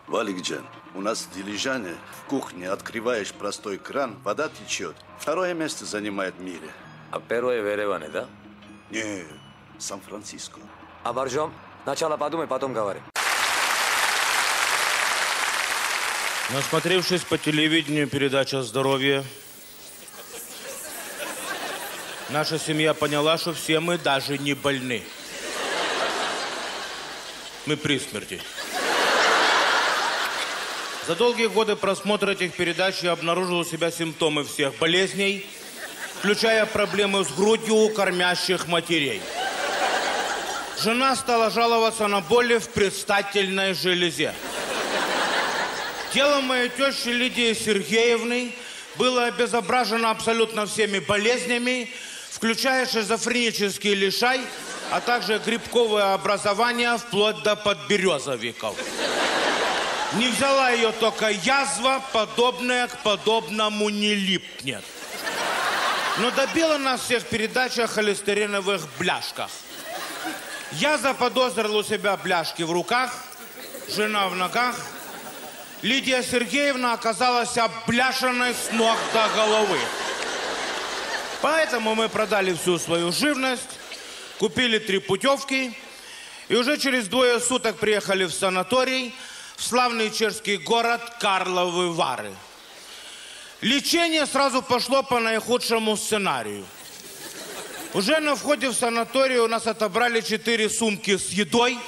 Валикджан, у нас в Дилижане в кухне открываешь простой кран, вода течет. Второе место занимает в мире. А первое в Ереване, да? Не, Сан-Франциско. Оборжем. Сначала подумай, потом говори. Насмотревшись по телевидению передачу о здоровье, наша семья поняла, что все мы даже не больны. Мы при смерти. За долгие годы просмотра этих передач я обнаружил у себя симптомы всех болезней, включая проблемы с грудью у кормящих матерей. Жена стала жаловаться на боли в предстательной железе. Тело моей тещи Лидии Сергеевны было обезображено абсолютно всеми болезнями, включая шизофренический лишай, а также грибковое образование вплоть до подберезовиков. Не взяла ее только язва, подобная к подобному не липнет. Но добила нас всех передач о холестериновых бляшках. Я заподозрил у себя бляшки в руках, жена в ногах. Лидия Сергеевна оказалась оббляшенной с ног до головы. Поэтому мы продали всю свою живность, купили 3 путевки и уже через 2 суток приехали в санаторий в славный чешский город Карловы Вары. Лечение сразу пошло по наихудшему сценарию. Уже на входе в санаторий у нас отобрали 4 сумки с едой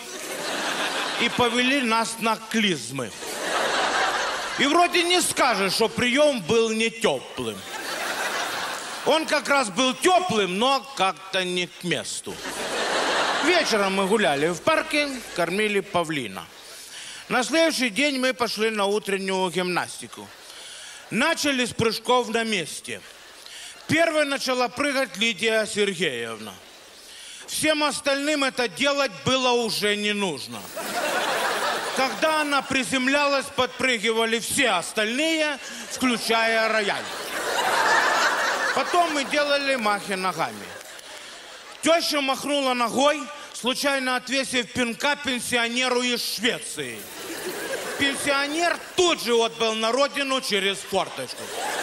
и повели нас на клизмы. И вроде не скажешь, что прием был не теплым. Он как раз был теплым, но как-то не к месту. Вечером мы гуляли в парке, кормили павлина. На следующий день мы пошли на утреннюю гимнастику. Начали с прыжков на месте. Первой начала прыгать Лидия Сергеевна. Всем остальным это делать было уже не нужно. Когда она приземлялась, подпрыгивали все остальные, включая рояль. Потом мы делали махи ногами. Теща махнула ногой, случайно отвесив пинка пенсионеру из Швеции. Пенсионер тут же отбыл на родину через форточку.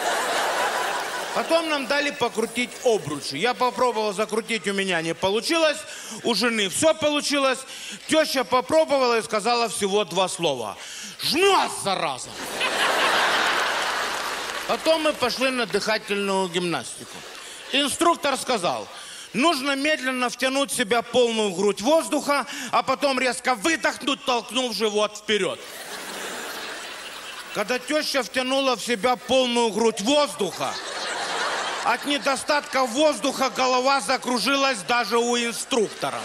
Потом нам дали покрутить обручи. Я попробовал закрутить, у меня не получилось. У жены все получилось. Теща попробовала и сказала всего 2 слова. «Жмёт, зараза!» Потом мы пошли на дыхательную гимнастику. Инструктор сказал, нужно медленно втянуть в себя полную грудь воздуха, а потом резко выдохнуть, толкнув живот вперед. Когда теща втянула в себя полную грудь воздуха, от недостатка воздуха голова закружилась даже у инструктора.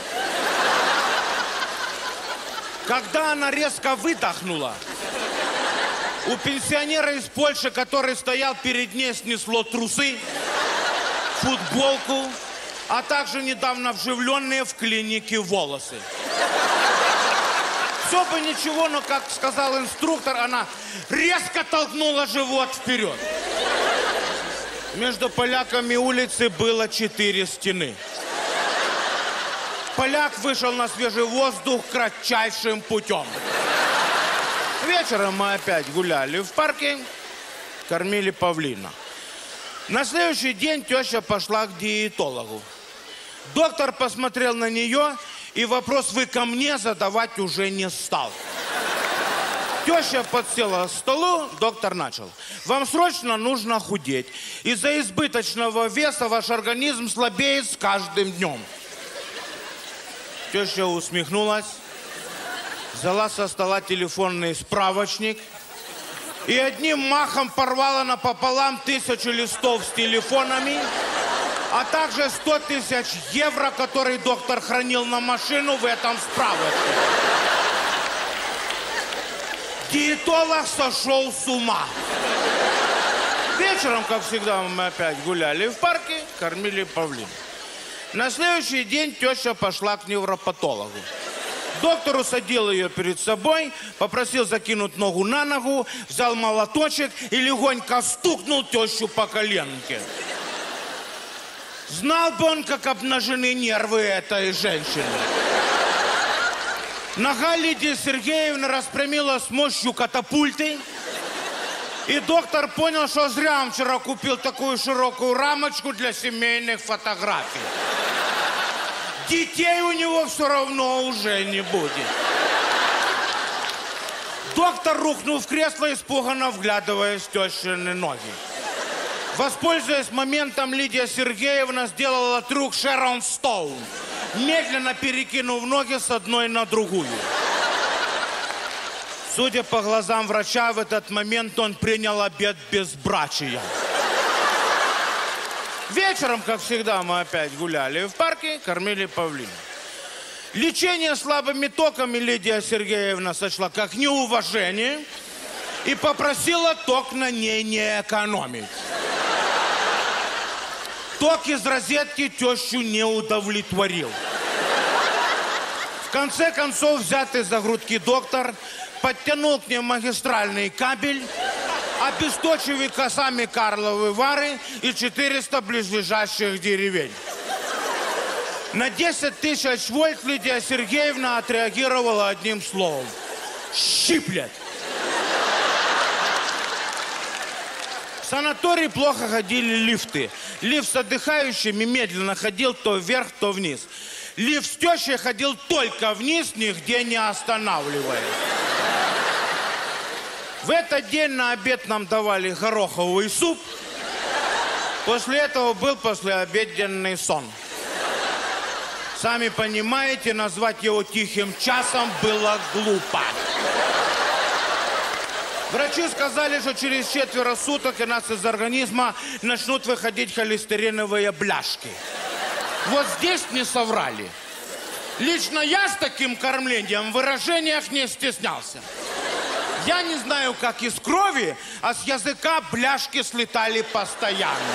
Когда она резко выдохнула, у пенсионера из Польши, который стоял перед ней, снесло трусы, футболку, а также недавно вживленные в клинике волосы. Все бы ничего, но, как сказал инструктор, она резко толкнула живот вперед. Между поляками улицы было 4 стены. Поляк вышел на свежий воздух кратчайшим путем. Вечером мы опять гуляли в парке, кормили павлина. На следующий день теща пошла к диетологу. Доктор посмотрел на нее и вопрос «вы ко мне» задавать уже не стал. Теща подсела к столу, доктор начал. Вам срочно нужно худеть. Из-за избыточного веса ваш организм слабеет с каждым днем. Теща усмехнулась, взяла со стола телефонный справочник и одним махом порвала напополам 1000 листов с телефонами, а также 100 000 евро, которые доктор хранил на машину в этом справочнике. Диетолог сошел с ума. Вечером, как всегда, мы опять гуляли в парке, кормили павлин. На следующий день теща пошла к невропатологу. Доктор усадил ее перед собой, попросил закинуть ногу на ногу, взял молоточек и легонько стукнул тещу по коленке. Знал бы он, как обнажены нервы этой женщины. Нога Лидии Сергеевны распрямилась с мощью катапульты. И доктор понял, что зря он вчера купил такую широкую рамочку для семейных фотографий. Детей у него все равно уже не будет. Доктор рухнул в кресло, испуганно вглядываясь в тещины ноги. Воспользуясь моментом, Лидия Сергеевна сделала трюк Шерон Стоун, медленно перекинув ноги с одной на другую. Судя по глазам врача, в этот момент он принял обет безбрачия. Вечером, как всегда, мы опять гуляли в парке, кормили павлина. Лечение слабыми токами Лидия Сергеевна сочла как неуважение и попросила ток на ней не экономить. Ток из розетки тещу не удовлетворил. В конце концов, взятый за грудки доктор подтянул к ней магистральный кабель, обесточив косами Карловы Вары и 400 близлежащих деревень. На 10 тысяч вольт Лидия Сергеевна отреагировала одним словом. Щиплет. В санатории плохо ходили лифты. Лифт с отдыхающими медленно ходил то вверх, то вниз. Лифт с тещей ходил только вниз, нигде не останавливаясь. В этот день на обед нам давали гороховый суп. После этого был послеобеденный сон. Сами понимаете, назвать его тихим часом было глупо. Врачи сказали, что через 4 суток у нас из организма начнут выходить холестериновые бляшки. Вот здесь не соврали. Лично я с таким кормлением в выражениях не стеснялся. Я не знаю, как из крови, а с языка бляшки слетали постоянно.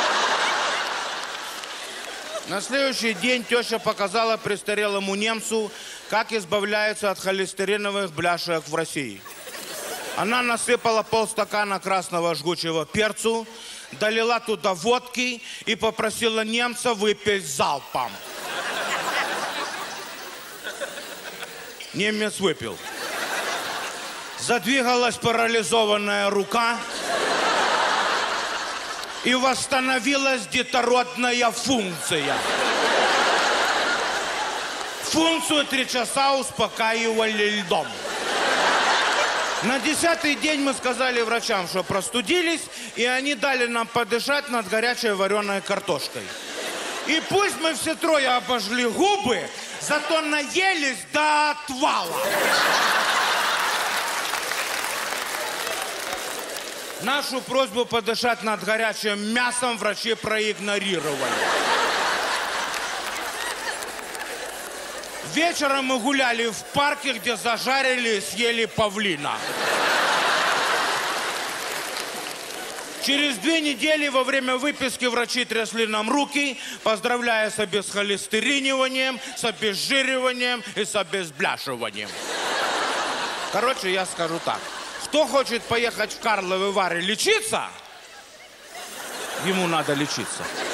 На следующий день теща показала престарелому немцу, как избавляются от холестериновых бляшек в России. Она насыпала полстакана красного жгучего перцу, долила туда водки и попросила немца выпить залпом. Немец выпил. Задвигалась парализованная рука и восстановилась детородная функция. Функцию 3 часа успокаивали льдом. На 10-й день мы сказали врачам, что простудились, и они дали нам подышать над горячей вареной картошкой. И пусть мы все трое обожгли губы, зато наелись до отвала. Нашу просьбу подышать над горячим мясом врачи проигнорировали. Вечером мы гуляли в парке, где зажарили и съели павлина. Через 2 недели во время выписки врачи трясли нам руки, поздравляя с обесхолестериниванием, с обезжириванием и с обезбляшиванием. Короче, я скажу так. Кто хочет поехать в Карловы Вары лечиться, ему надо лечиться.